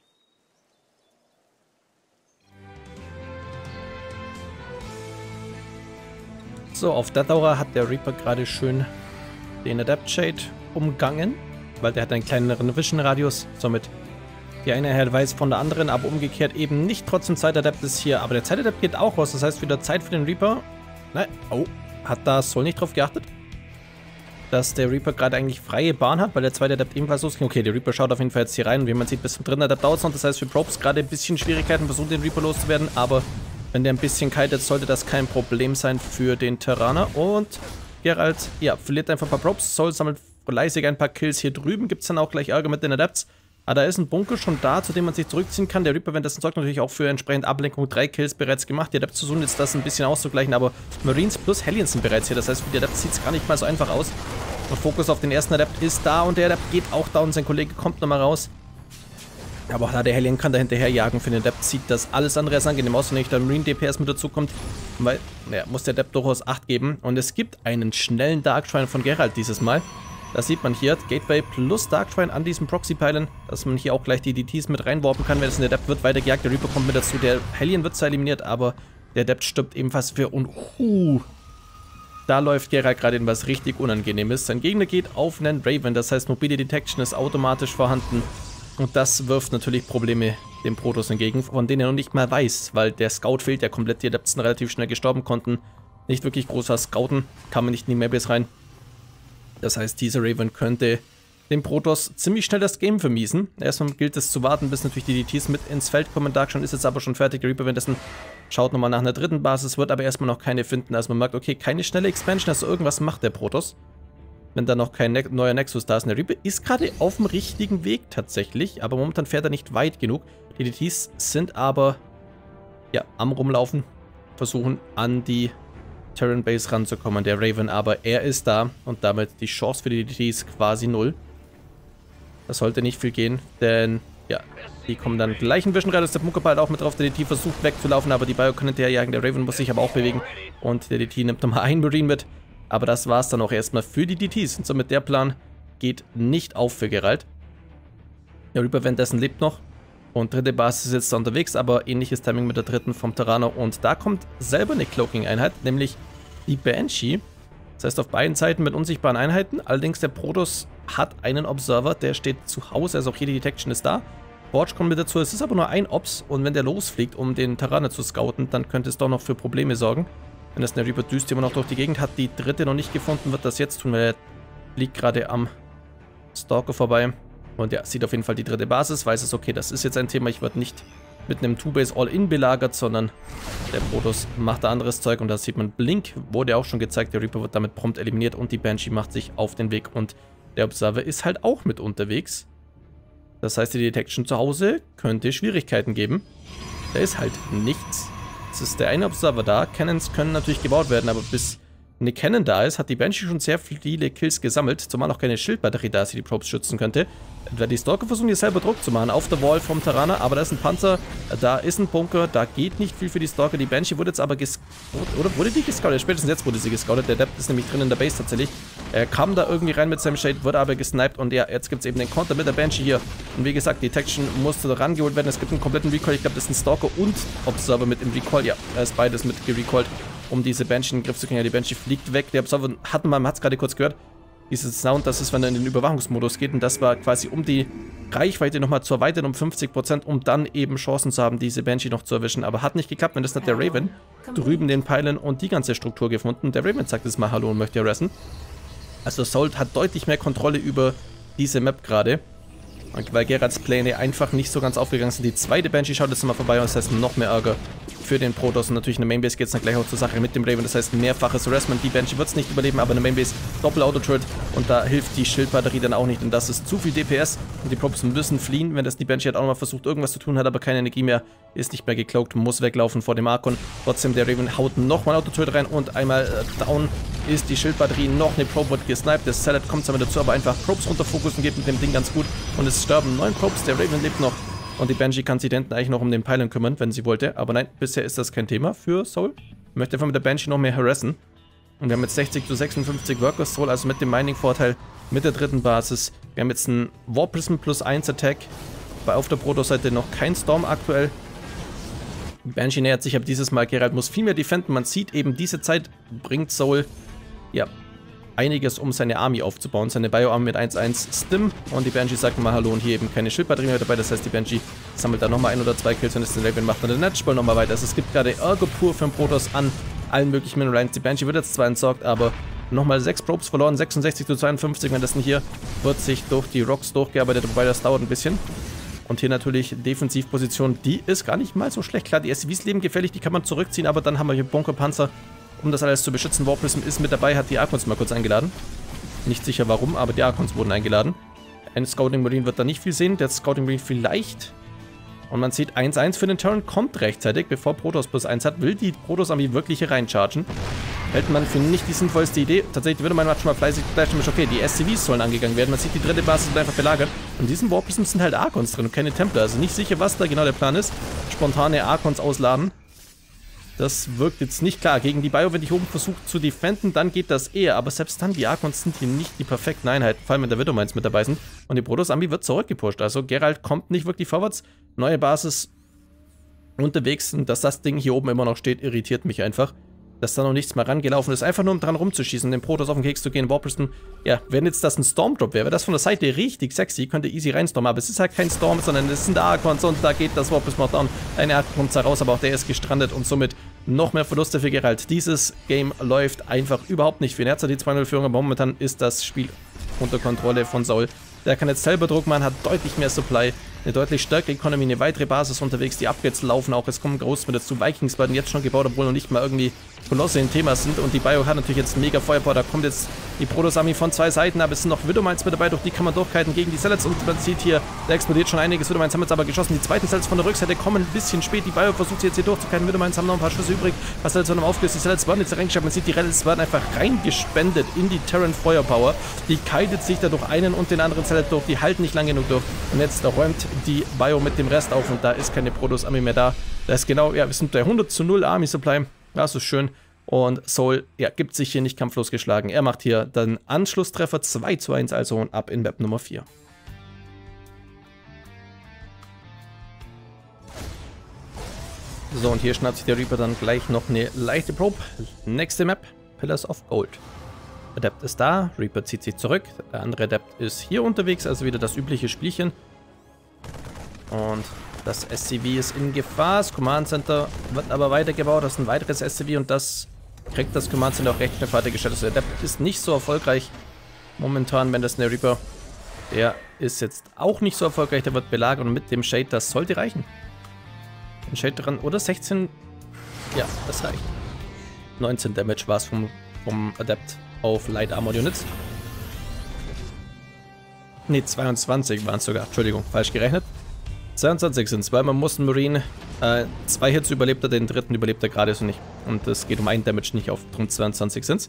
Speaker 1: So, auf Death Aura hat der Reaper gerade schön den Adept Shade umgangen, weil der hat einen kleineren Vision-Radius, somit die eine Einheit weiß von der anderen, aber umgekehrt eben nicht. Trotzdem Zeitadept ist hier, aber der Zeitadept geht auch raus, das heißt wieder Zeit für den Reaper. Nein, oh, hat da Sol nicht drauf geachtet, dass der Reaper gerade eigentlich freie Bahn hat, weil der zweite Adept ebenfalls losging. Okay, der Reaper schaut auf jeden Fall jetzt hier rein und wie man sieht, bis zum dritten Adept dauert es noch, das heißt für Probes gerade ein bisschen Schwierigkeiten, versuchen den Reaper loszuwerden, aber wenn der ein bisschen kitet, sollte das kein Problem sein für den Terraner. Und Geralt, ja, verliert einfach ein paar Probes. Sol sammelt fleißig ein paar Kills hier drüben. Gibt es dann auch gleich Ärger mit den Adepts. Aber da ist ein Bunker schon da, zu dem man sich zurückziehen kann. Der Reaper, wenn das sorgt, natürlich auch für entsprechend Ablenkung. 3 Kills bereits gemacht. Die Adepts versuchen jetzt das ein bisschen auszugleichen. Aber Marines plus Hellions sind bereits hier. Das heißt, für die Adepts sieht es gar nicht mal so einfach aus. Und Fokus auf den ersten Adept ist da. Und der Adept geht auch da. Und sein Kollege kommt nochmal raus. Aber auch da der Hellion kann da hinterher jagen. Für den Depp sieht das alles andere als angenehm aus, wenn nicht der Marine DPS mit dazu kommt. Weil, naja, muss der Depp durchaus 8 geben. Und es gibt einen schnellen Darktrine von Geralt dieses Mal. Das sieht man hier. Gateway plus Darktrine an diesem Proxy-Pylon, dass man hier auch gleich die DTs mit reinwarpen kann, wenn es in der Depp wird. Weiter gejagt, der Reaper kommt mit dazu. Der Hellion wird zwar eliminiert, aber der Depp stirbt ebenfalls für. Und da läuft Geralt gerade in was richtig Unangenehmes. Sein Gegner geht auf einen Raven, das heißt Mobile Detection ist automatisch vorhanden. Und das wirft natürlich Probleme dem Protoss entgegen, von denen er noch nicht mal weiß, weil der Scout fehlt ja komplett. Die Adepts sind relativ schnell gestorben, konnten nicht wirklich groß scouten, kamen nicht in die Maybase rein. Das heißt, dieser Raven könnte dem Protoss ziemlich schnell das Game vermiesen. Erstmal gilt es zu warten, bis natürlich die DTs mit ins Feld kommen. Darkshine ist jetzt aber schon fertig. Der Reaper währenddessen schaut nochmal nach einer dritten Basis, wird aber erstmal noch keine finden. Also man merkt, okay, keine schnelle Expansion, also irgendwas macht der Protoss. Wenn da noch kein neuer Nexus da ist. Und der Reaper ist gerade auf dem richtigen Weg tatsächlich, aber momentan fährt er nicht weit genug. Die DTs sind aber ja am Rumlaufen, versuchen an die Terran Base ranzukommen. Der Raven aber, er ist da und damit die Chance für die DTs quasi 0. Das sollte nicht viel gehen, denn ja, die kommen dann gleich ein bisschen rein. Der Mucke halt auch mit drauf. Der DT versucht wegzulaufen, aber die Bio können hinterherjagen. Der Raven muss sich aber auch bewegen und der DT nimmt nochmal einen Marine mit. Aber das war es dann auch erstmal für die DTs. Und somit der Plan geht nicht auf für Geralt. Der Reaper währenddessen lebt noch. Und dritte Basis ist jetzt da unterwegs, aber ähnliches Timing mit der dritten vom Terraner. Und da kommt selber eine Cloaking-Einheit, nämlich die Banshee. Das heißt auf beiden Seiten mit unsichtbaren Einheiten. Allerdings der Protoss hat einen Observer, der steht zu Hause. Also auch jede Detection ist da. Forge kommt mit dazu. Es ist aber nur ein Ops. Und wenn der losfliegt, um den Terraner zu scouten, dann könnte es doch noch für Probleme sorgen. Wenn das eine Reaper düst immer noch durch die Gegend hat, die dritte noch nicht gefunden, wird das jetzt tun, weil er fliegt gerade am Stalker vorbei. Und ja, sieht auf jeden Fall die dritte Basis, weiß es, okay, das ist jetzt ein Thema, ich werde nicht mit einem Two-Base All-In belagert, sondern der Protoss macht da anderes Zeug und da sieht man Blink, wurde auch schon gezeigt, der Reaper wird damit prompt eliminiert und die Banshee macht sich auf den Weg und der Observer ist halt auch mit unterwegs. Das heißt, die Detection zu Hause könnte Schwierigkeiten geben. Da ist halt nichts. Es ist der eine Observer da. Cannons können natürlich gebaut werden, aber bis eine Cannon da ist, hat die Banshee schon sehr viele Kills gesammelt, zumal auch keine Schildbatterie da ist, die die Probes schützen könnte. Die Stalker versuchen hier selber Druck zu machen auf der Wall vom Terraner, aber da ist ein Panzer, da ist ein Bunker, da geht nicht viel für die Stalker. Die Banshee wurde jetzt aber oder wurde die gescoutet? Spätestens jetzt wurde sie gescoutet. Der Depp ist nämlich drin in der Base tatsächlich. Er kam da irgendwie rein mit seinem Shade, wurde aber gesniped und ja, jetzt gibt es eben den Konter mit der Banshee hier. Und wie gesagt, Detection musste da rangeholt werden. Es gibt einen kompletten Recall. Ich glaube, das ist ein Stalker und Observer mit im Recall. Ja, er ist beides mit gerecallt, um diese Banshee in den Griff zu kriegen. Ja, die Banshee fliegt weg. Der Observer man hat es gerade kurz gehört. Dieses Sound, das ist, wenn er in den Überwachungsmodus geht. Und das war quasi, um die Reichweite nochmal zu erweitern um 50%, um dann eben Chancen zu haben, diese Banshee noch zu erwischen. Aber hat nicht geklappt, wenn das nicht der Raven drüben den Pylon und die ganze Struktur gefunden. Der Raven sagt jetzt mal Hallo und möchte harassen. Also Salt hat deutlich mehr Kontrolle über diese Map gerade. Weil Geralts Pläne einfach nicht so ganz aufgegangen sind. Die zweite Banshee schaut jetzt mal vorbei und das heißt noch mehr Ärger für den Protoss. Und natürlich in der Mainbase geht es dann gleich auch zur Sache mit dem Raven. Das heißt mehrfaches Harassment. Die Banshee wird es nicht überleben, aber in der Mainbase Doppel-Auto-Turret. Und da hilft die Schildbatterie dann auch nicht. Denn das ist zu viel DPS. Und die Probes müssen fliehen. Wenn das die Banshee hat auch nochmal versucht, irgendwas zu tun, hat aber keine Energie mehr. Ist nicht mehr gecloakt, muss weglaufen vor dem Archon. Trotzdem, der Raven haut nochmal Auto-Turret rein und einmal down ist die Schildbatterie. Noch eine Probe wird gesniped. Das Salad kommt damit dazu, aber einfach Probes runterfokussen, geht mit dem Ding ganz gut. Und es sterben 9 Probes. Der Raven lebt noch. Und die Banshee kann sich hinten eigentlich noch um den Pylon kümmern, wenn sie wollte. Aber nein, bisher ist das kein Thema für Soul. Ich möchte einfach mit der Banshee noch mehr harassen. Und wir haben jetzt 60 zu 56 Workers Soul, also mit dem Mining-Vorteil, mit der dritten Basis. Wir haben jetzt einen War Prism plus 1 Attack. Auf der Protoss-Seite noch kein Storm aktuell. Die Banshee nähert sich aber dieses Mal. Geralt muss viel mehr defenden. Man sieht eben, diese Zeit bringt Soul, ja, einiges, um seine Army aufzubauen. Seine Bio-Army mit 1-1 Stim. Und die Banshee sagt mal Hallo und hier eben keine Schildbatterie mehr dabei. Das heißt, die Banshee sammelt da nochmal 1 oder 2 Kills und ist den Raven macht und der Netchball nochmal weiter. Also es gibt gerade Ärger pur für den Protoss an allen möglichen Mineralines. Die Banshee wird jetzt zwar entsorgt, aber nochmal 6 Probes verloren. 66 zu 52. Wenn das denn hier wird sich durch die Rocks durchgearbeitet, wobei das dauert ein bisschen. Und hier natürlich Defensivposition, die ist gar nicht mal so schlecht. Klar, die SCVs leben gefährlich, die kann man zurückziehen, aber dann haben wir hier Bunkerpanzer, um das alles zu beschützen. War Prism ist mit dabei, hat die Archons mal kurz eingeladen. Nicht sicher warum, aber die Archons wurden eingeladen. Ein Scouting Marine wird da nicht viel sehen, der Scouting Marine vielleicht. Und man sieht 1-1 für den Terran, kommt rechtzeitig, bevor Protoss plus 1 hat, will die Protoss-Armee wirklich hier reinchargen. hält man für nicht die sinnvollste Idee. Tatsächlich würde man schon mal fleißig Fleischdamage. Okay, die SCVs sollen angegangen werden. Man sieht, die dritte Basis wird einfach belagert. Und in diesen Warpisten sind halt Archons drin und keine Templer. Also nicht sicher, was da genau der Plan ist. Spontane Archons ausladen. Das wirkt jetzt nicht klar. Gegen die Bio, wenn ich oben versucht zu defenden, dann geht das eher. Aber selbst dann, die Archons sind hier nicht die perfekten Einheiten. Vor allem, wenn der Widowmines mit dabei sind. Und die Protoss-Armee wird zurückgepusht. Also Geralt kommt nicht wirklich vorwärts. Neue Basis unterwegs. Und dass das Ding hier oben immer noch steht, irritiert mich einfach. Dass da noch nichts mehr rangelaufen ist. Einfach nur, um dran rumzuschießen, den Protoss auf den Keks zu gehen. Warpisten, ja, wenn jetzt das ein Stormdrop wäre das von der Seite richtig sexy, könnte easy reinstormen. Aber es ist halt kein Storm, sondern es sind Archons und da geht das Warpist noch down. Eine Archon kommt da raus, aber auch der ist gestrandet und somit noch mehr Verluste für Geralt. Dieses Game läuft einfach überhaupt nicht für ihn. Er hat zwar die 2-0-Führung, aber momentan ist das Spiel unter Kontrolle von Soul. Der kann jetzt selber Druck machen, hat deutlich mehr Supply, eine deutlich stärkere Economy, eine weitere Basis unterwegs, die Upgrades laufen auch, es kommen Großmittel dazu, Vikings werden jetzt schon gebaut, obwohl noch nicht mal irgendwie Kolosse ein Thema sind und die Bio hat natürlich jetzt mega Feuerpower, da kommt jetzt die Protoss-Armee von zwei Seiten, aber es sind noch Widowmines mit dabei, durch die kann man durchhalten gegen die Zealots und man sieht hier, da explodiert schon einiges, Widowmines haben jetzt aber geschossen, die zweiten Zealots von der Rückseite kommen ein bisschen spät, die Bio versucht sie jetzt hier durchzuhalten, Widowmines haben noch ein paar Schüsse übrig, was Zealots haben aufgelöst, die Zealots werden jetzt reingeschafft, man sieht, die Rebels werden einfach reingespendet in die Terran Feuerpower, die kitet sich da durch einen und den anderen Zealot durch, die halten nicht lang genug durch und jetzt räumt die Bio mit dem Rest auf und da ist keine Protoss-Armee mehr da. Das ist genau, ja, wir sind bei 100:0 Army Supply. Das ist schön. Und Soul, ja, gibt sich hier nicht kampflos geschlagen. Er macht hier den Anschlusstreffer 2:1, also ab in Map Nummer 4. So, und hier schnappt sich der Reaper dann gleich noch eine leichte Probe. Nächste Map, Pillars of Gold. Adept ist da, Reaper zieht sich zurück. Der andere Adept ist hier unterwegs, also wieder das übliche Spielchen. Und das SCV ist in Gefahr. Das Command Center wird aber weitergebaut. Das ist ein weiteres SCV und das kriegt das Command Center auch recht schnell fertiggestellt. Also der Adept ist nicht so erfolgreich momentan, wenn das eine Reaper. Der ist jetzt auch nicht so erfolgreich. Der wird belagert und mit dem Shade, das sollte reichen. Ein Shade dran oder 16. Ja, das reicht. 19 Damage war es vom Adept auf Light Armor Units. Ne, 22 waren es sogar. Entschuldigung, falsch gerechnet. 22 sind es, weil man muss einen Marine, 2 Hits überlebt er, den dritten überlebt er gerade so nicht. Und es geht um 1 Damage, nicht auf, drum 22 sind es.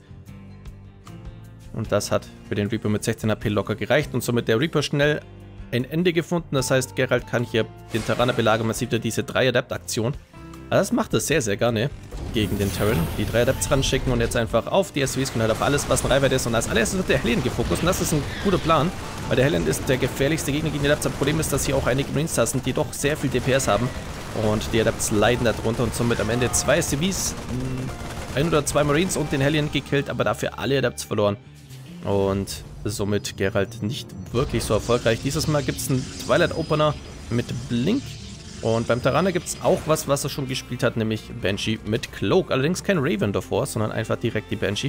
Speaker 1: Und das hat für den Reaper mit 16 HP locker gereicht und somit der Reaper schnell ein Ende gefunden. Das heißt, Geralt kann hier den Terraner belagern. Man sieht ja diese 3 Adept-Aktion. Das macht er sehr, sehr gerne gegen den Terran. Die 3 Adepts ranschicken und jetzt einfach auf die SCVs und halt auf alles, was ein Reichweite ist. Und als allererstes wird der Hellion gefokust und das ist ein guter Plan, weil der Hellion ist der gefährlichste Gegner gegen die Adepts. Das Problem ist, dass hier auch einige Marines da sind, die doch sehr viel DPS haben und die Adepts leiden darunter und somit am Ende 2 SCVs, 1 oder 2 Marines und den Hellion gekillt, aber dafür alle Adepts verloren. Und somit Geralt nicht wirklich so erfolgreich. Dieses Mal gibt es einen Twilight Opener mit Blink. Und beim Terraner gibt es auch was er schon gespielt hat, nämlich Banshee mit Cloak. Allerdings kein Raven davor, sondern einfach direkt die Banshee.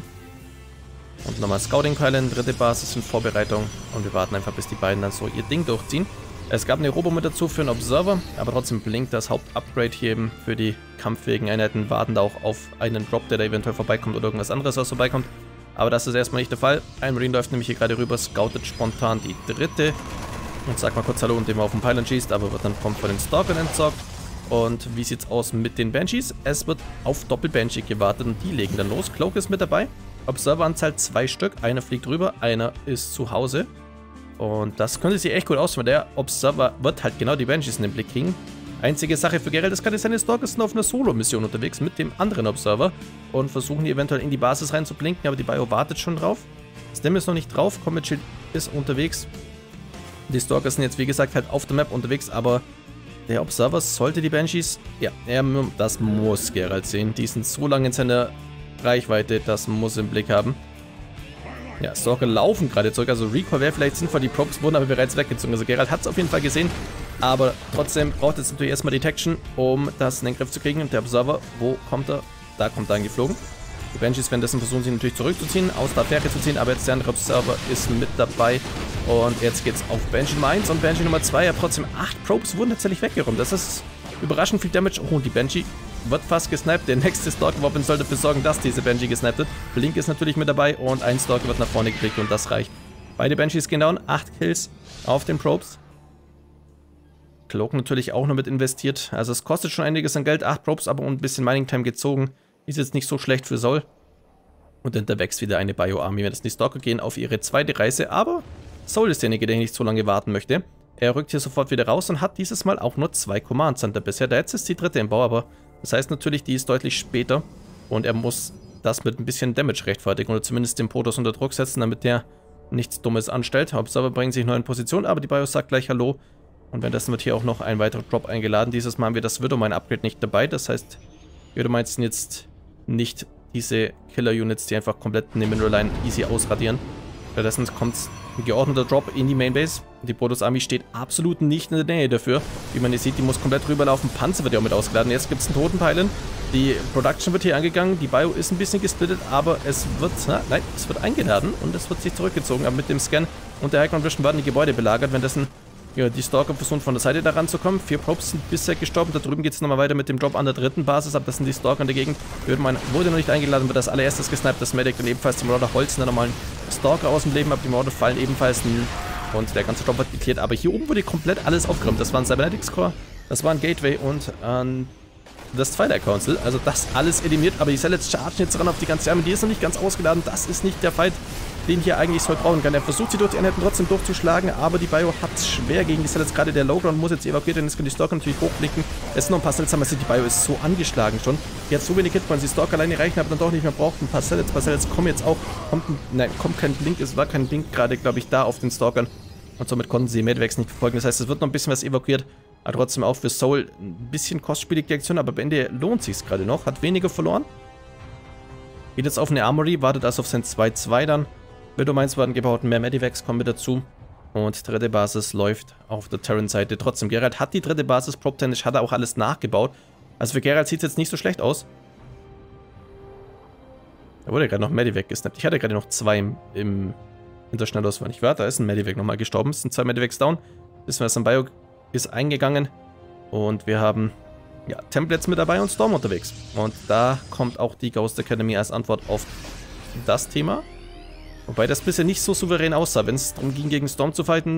Speaker 1: Und nochmal Scouting-Keilen, dritte Basis in Vorbereitung. Und wir warten einfach, bis die beiden dann so ihr Ding durchziehen. Es gab eine Robo mit dazu für einen Observer, aber trotzdem blinkt das Hauptupgrade hier eben für die kampffähigen Einheiten. Warten da auch auf einen Drop, der da eventuell vorbeikommt oder irgendwas anderes, was vorbeikommt. Aber das ist erstmal nicht der Fall. Ein Marine läuft nämlich hier gerade rüber, scoutet spontan die dritte. Und sagt mal kurz Hallo, indem er auf den Pylon schießt, aber wird dann prompt von den Stalkern entsorgt. Und wie sieht's aus mit den Banshees? Es wird auf Doppel-Banshee gewartet und die legen dann los. Cloak ist mit dabei. Observer-Anzahl 2 Stück. Einer fliegt rüber, einer ist zu Hause. Und das könnte sich echt gut aus, weil der Observer wird halt genau die Banshees in den Blick kriegen. Einzige Sache für Geralt, das kann seine Stalkers sind auf einer Solo-Mission unterwegs mit dem anderen Observer und versuchen die eventuell in die Basis reinzublinken, aber die Bio wartet schon drauf. Stem ist noch nicht drauf, Combat Shield ist unterwegs. Die Stalkers sind jetzt wie gesagt halt auf der Map unterwegs, aber der Observer sollte die Banshees, ja, das muss Geralt sehen. Die sind so lange in seiner Reichweite, das muss im Blick haben. Ja, Stalker laufen gerade zurück, also Recall wäre vielleicht sinnvoll, die Probes wurden aber bereits weggezogen. Also Geralt hat es auf jeden Fall gesehen, aber trotzdem braucht es natürlich erstmal Detection, um das in den Griff zu kriegen. Und der Observer, wo kommt er? Da kommt er angeflogen. Die Banshees währenddessen versuchen sie natürlich zurückzuziehen, aus der Affäre zu ziehen, aber jetzt der andere Observer ist mit dabei. Und jetzt geht's auf Banshee Nummer 1 und Banshee Nummer 2. Ja, trotzdem 8 Probes wurden tatsächlich weggeräumt. Das ist überraschend viel Damage. Oh, und die Banshee wird fast gesniped. Der nächste Stalker-Weapon soll dafür sorgen, dass diese Banshee gesniped wird. Blink ist natürlich mit dabei und ein Stalker wird nach vorne geklickt und das reicht. Beide Banshees gehen down. 8 Kills auf den Probes. Cloak natürlich auch noch mit investiert. Also es kostet schon einiges an Geld. 8 Probes, aber ein bisschen Mining Time gezogen. Ist jetzt nicht so schlecht für Soul. Und unterwegs wieder eine Bio-Army, wenn das die Stalker gehen auf ihre zweite Reise. Aber Soul ist derjenige, der nicht so lange warten möchte. Er rückt hier sofort wieder raus und hat dieses Mal auch nur 2 Command Center bisher. Der jetzt ist die dritte im Bau, aber das heißt natürlich, die ist deutlich später. Und er muss das mit ein bisschen Damage rechtfertigen oder zumindest den Protoss unter Druck setzen, damit der nichts Dummes anstellt. Hauptsache bringen sich neu in Position, aber die BIOS sagt gleich Hallo. Und währenddessen wird hier auch noch ein weiterer Drop eingeladen. Dieses Mal haben wir das Widowmine-Upgrade nicht dabei. Das heißt, Widowmine sind jetzt nicht diese Killer-Units, die einfach komplett eine Mineral-Line easy ausradieren. Stattdessen kommt ein geordneter Drop in die Mainbase. Die Protoss-Army steht absolut nicht in der Nähe dafür. Wie man hier sieht, die muss komplett rüberlaufen. Panzer wird ja auch mit ausgeladen. Jetzt gibt es einen Totenpeilen. Die Production wird hier angegangen. Die Bio ist ein bisschen gesplittet, aber es wird, es wird eingeladen und es wird sich zurückgezogen. Aber mit dem Scan und der High-Ground Vision werden die Gebäude belagert. Währenddessen ja, die Stalker versuchen von der Seite da ranzukommen. 4 Probes sind bisher gestorben. Da drüben geht es nochmal weiter mit dem Drop an der dritten Basis. Aber das sind die Stalker in der Gegend. Wurde noch nicht eingeladen, wird als allererstes gesniped. Das Medic dann ebenfalls zum Marauder Holz. Dann nochmal ein Stalker aus dem Leben. Aber die Marauder fallen ebenfalls. Und der ganze Drop wird geklärt. Aber hier oben wurde komplett alles aufgeräumt. Das war ein Cybernetics Core, das war ein Gateway und das Twilight Council. Also das alles eliminiert. Aber die Zealots chargen jetzt ran auf die ganze Armee. Die ist noch nicht ganz ausgeladen. Das ist nicht der Fight, den hier eigentlich Soul brauchen kann. Er versucht sie durch die Einheiten trotzdem durchzuschlagen, aber die Bio hat es schwer gegen die Zealots. Gerade der Lowground muss jetzt evakuiert werden. Jetzt können die Stalker natürlich hochblinken. Es sind noch ein paar Zealots, aber die Bio ist so angeschlagen schon. Die hat so wenig Hitpoints, die Stalker alleine reichen, aber dann doch nicht mehr braucht. Ein paar Zealots kommen jetzt auch. Kommt kein Blink, es war kein Blink gerade, glaube ich, da auf den Stalkern. Und somit konnten sie Medvex nicht verfolgen. Das heißt, es wird noch ein bisschen was evakuiert. Aber trotzdem auch für Soul ein bisschen kostspielig die Aktion. Aber am Ende lohnt sich es gerade noch. Hat weniger verloren. Geht jetzt auf eine Armory, wartet also auf sein 2-2 dann. Widowmines werden gebaut, mehr Medivacs kommen mit dazu. Und dritte Basis läuft auf der Terran-Seite. Trotzdem, Geralt hat die dritte Basis, probe-technisch hat er auch alles nachgebaut. Also für Geralt sieht es jetzt nicht so schlecht aus. Da wurde gerade noch ein Medivac gesnappt. Ich hatte gerade noch 2 in der Schnellauswahl. Nicht wahr? Da ist ein Medivac nochmal gestorben. Es sind 2 Medivacs down. Wissen wir, was am Bio ist eingegangen. Und wir haben ja, Templates mit dabei und Storm unterwegs. Und da kommt auch die Ghost Academy als Antwort auf das Thema. Wobei das bisher nicht so souverän aussah. Wenn es darum ging, gegen Storm zu fighten,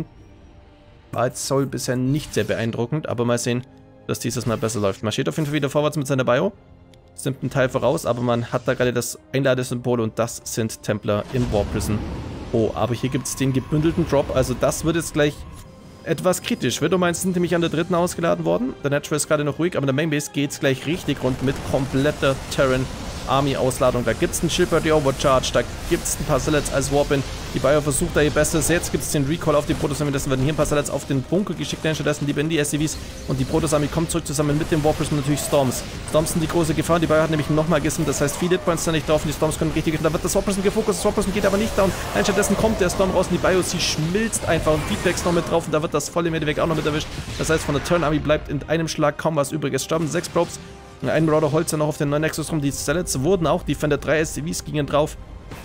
Speaker 1: war jetzt Soul bisher nicht sehr beeindruckend. Aber mal sehen, dass dieses Mal besser läuft. Man steht auf jeden Fall wieder vorwärts mit seiner Bio. Nimmt einen Teil voraus, aber man hat da gerade das Einladesymbol und das sind Templar in War Prison. Oh, aber hier gibt es den gebündelten Drop. Also das wird jetzt gleich etwas kritisch. Widowmines sind nämlich an der dritten ausgeladen worden. Der Natural ist gerade noch ruhig, aber in der Mainbase geht es gleich richtig rund mit kompletter Terran Army-Ausladung. Da gibt es einen Shipper, die Overcharge, da gibt es ein paar Zealots als Warpin. Die Bio versucht da ihr Bestes. Jetzt gibt es den Recall auf die Protoss-Army. Dessen werden hier ein paar Zealots auf den Bunker geschickt. Stattdessen lieber in die SCVs. Und die Protoss-Army kommt zurück zusammen mit den Warpers und natürlich Storms. Storms sind die große Gefahr. Die Bio hat nämlich nochmal gesimmt. Das heißt, viele Hitpoints da nicht drauf. Und die Storms können richtig. Da wird das Warperson gefokust. Das Warperson geht aber nicht down. Nein, stattdessen kommt der Storm raus und die Bio, sie schmilzt einfach. Und Feedbacks noch mit drauf. Und da wird das volle Medivac auch noch mit erwischt. Das heißt, von der Turn-Army bleibt in einem Schlag kaum was übrig. Es sterben 6 Probes. Ein Marauder Holzer noch auf den neuen Nexus rum. Die Zealots wurden auch. Defender 3 SCVs gingen drauf.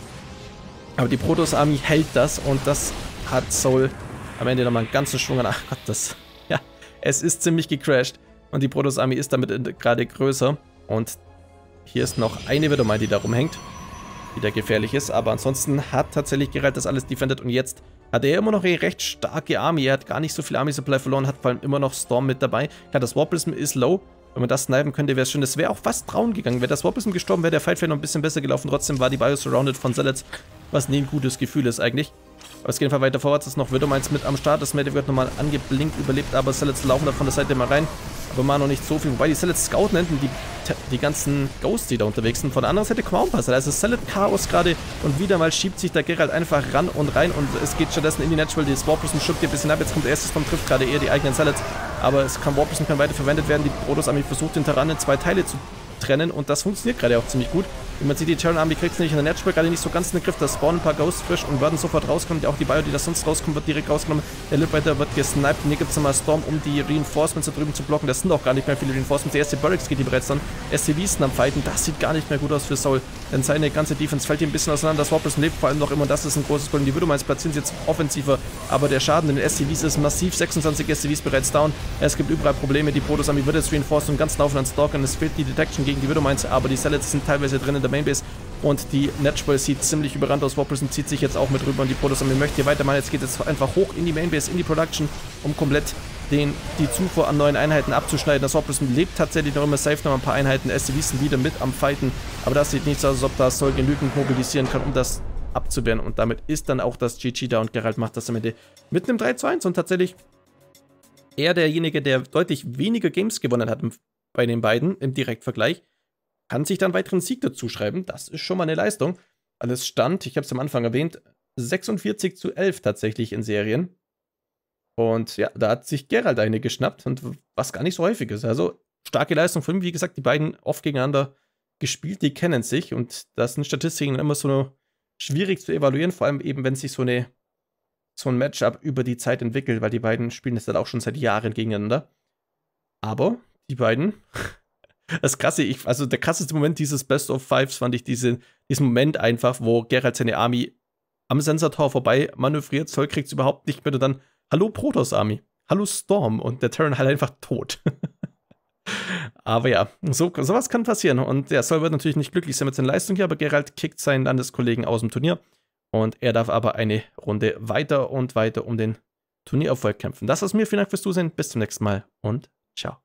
Speaker 1: Aber die Protoss-Army hält das. Und das hat Soul am Ende nochmal einen ganzen Schwung an. Ach Gott, das... Ja, es ist ziemlich gecrashed. Und die Protoss-Army ist damit gerade größer. Und hier ist noch eine Widowmine, die da rumhängt. Die da gefährlich ist. Aber ansonsten hat tatsächlich Geralt das alles defended. Und jetzt hat er immer noch eine recht starke Army. Er hat gar nicht so viel Army-Supply verloren. Hat vor allem immer noch Storm mit dabei. Ja, das Warprism ist low. Wenn man das snipen könnte, wäre es schön. Das wäre auch fast Trauen gegangen. Wäre das Warprism gestorben, wäre der Fight vielleicht noch ein bisschen besser gelaufen. Trotzdem war die Bio surrounded von Zealots, was nie ein gutes Gefühl ist eigentlich. Aber es geht einfach weiter vorwärts. Es ist noch Widowmines mit am Start. Das Medic wird nochmal angeblinkt, überlebt, aber Zealots laufen da von der Seite mal rein. Aber mal noch nicht so viel. Wobei die Zealots scouten hinten die ganzen Ghosts, die da unterwegs sind. Von der anderen Seite kaum passiert. Also Zealot Chaos gerade und wieder mal schiebt sich der Geralt einfach ran und rein und es geht stattdessen in die Natural. Die Warprism schuckt hier ein bisschen ab. Jetzt kommt der erste Storm, trifft gerade eher die eigenen Zealots. Aber Warprism kann weiter verwendet werden. Die Protoss-Army versucht den Terran in 2 Teile zu trennen und das funktioniert gerade auch ziemlich gut. Wie man sieht, die Terran Army kriegt es nämlich in der Natural gerade nicht so ganz in den Griff. Da spawnen ein paar Ghosts frisch und werden sofort rauskommen. Auch die Bio, die da sonst rauskommt, wird direkt rausgenommen. Der Liberator wird gesniped. Und hier gibt es nochmal Storm, um die Reinforcements da drüben zu blocken. Das sind auch gar nicht mehr viele Reinforcements. Der erste Barracks geht hier bereits dann. SCVs sind am Fighten. Das sieht gar nicht mehr gut aus für Soul. Denn seine ganze Defense fällt hier ein bisschen auseinander. Das Warprism lebt vor allem noch immer. Das ist ein großes Problem. Die Widowmines platzieren sie jetzt offensiver. Aber der Schaden in den SCVs ist massiv. 26 SCVs bereits down. Es gibt überall Probleme. Die Protoss-Army wird jetzt reinforced und ganz laufen an Stalkern. Es fehlt die Detection gegen die Widowmines. Aber die Zealots sind teilweise drin in der Mainbase. Und die Natural sieht ziemlich überrannt aus. Warprism zieht sich jetzt auch mit rüber und die Protoss-Army möchte hier weitermachen. Jetzt geht es einfach hoch in die Mainbase, in die Production, um komplett die Zufuhr an neuen Einheiten abzuschneiden. Das Opus lebt tatsächlich noch immer safe, noch ein paar Einheiten. SCVs sind wieder mit am Fighten, aber das sieht nicht so aus, als ob das Soll genügend mobilisieren kann, um das abzuwehren. Und damit ist dann auch das GG da und Geralt macht das am Ende mit einem 3:1 und tatsächlich er derjenige, der deutlich weniger Games gewonnen hat bei den beiden im Direktvergleich, kann sich dann weiteren Sieg dazu schreiben. Das ist schon mal eine Leistung. Alles stand, ich habe es am Anfang erwähnt, 46:11 tatsächlich in Serien. Und ja, da hat sich Geralt eine geschnappt und was gar nicht so häufig ist. Also starke Leistung von ihm. Wie gesagt, die beiden oft gegeneinander gespielt, die kennen sich und das sind Statistiken immer so schwierig zu evaluieren, vor allem eben, wenn sich so ein Matchup über die Zeit entwickelt, weil die beiden spielen das dann auch schon seit Jahren gegeneinander. Aber die beiden, das Krasse, also der krasseste Moment dieses Best of Fives fand ich diesen Moment einfach, wo Geralt seine Army am Sensor-Tor vorbei manövriert, Zoll kriegt es überhaupt nicht mehr und dann hallo Protoss Army, hallo Storm und der Terran halt einfach tot. Aber ja, sowas kann passieren und der Soll wird natürlich nicht glücklich sein mit seiner Leistung hier, aber Geralt kickt seinen Landeskollegen aus dem Turnier und er darf aber eine Runde weiter und weiter um den Turniererfolg kämpfen. Das war's mir, vielen Dank fürs Zusehen, bis zum nächsten Mal und ciao.